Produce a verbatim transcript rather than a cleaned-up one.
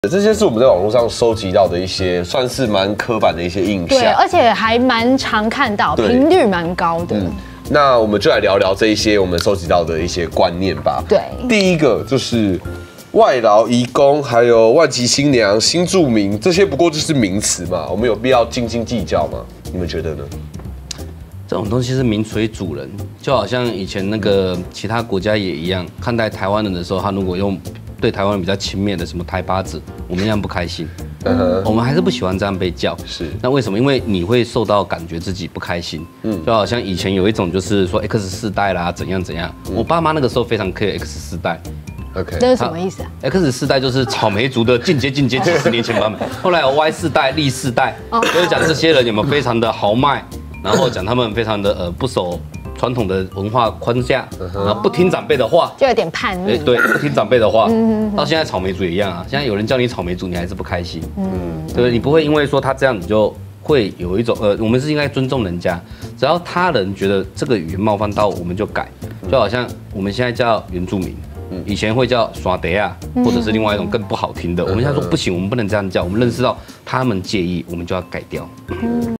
这些是我们在网络上收集到的一些，算是蛮刻板的一些印象， 对，而且还蛮常看到，频率蛮高的。嗯， 那我们就来聊聊这一些我们收集到的一些观念吧。 对， 第一个就是外劳、移工，还有外籍新娘、新住民，这些不过就是名词嘛，我们有必要斤斤计较吗？你们觉得呢？ 这种东西是名垂主人，就好像以前那个其他国家也一样，看待台湾人的时候，他如果用对台湾人比较轻蔑的什么台巴子，我们一样不开心。嗯，我们还是不喜欢这样被叫。是，那为什么？因为你会受到感觉自己不开心。嗯，就好像以前有一种就是说 X 世代啦，怎样怎样。嗯、我爸妈那个时候非常 care X 世代。 OK， 这是什么意思啊 ？X 世代就是草莓族的进阶进阶，几十年前版本。后来有 Y 世代、Z 世代，就是讲这些人有没有非常的豪迈。然后讲他们非常的呃不守传统的文化框架，然后不听长辈的话， 就有点叛逆。 对，不听长辈的话，到现在草莓族也一样啊。现在有人叫你草莓族，你还是不开心，嗯，对不对？你不会因为说他这样，你就会有一种呃，我们是应该尊重人家，只要他人觉得这个语言冒犯到，我们就改。就好像我们现在叫原住民，以前会叫耍德啊，或者是另外一种更不好听的，我们现在说不行，我们不能这样叫，我们认识到他们介意，我们就要改掉。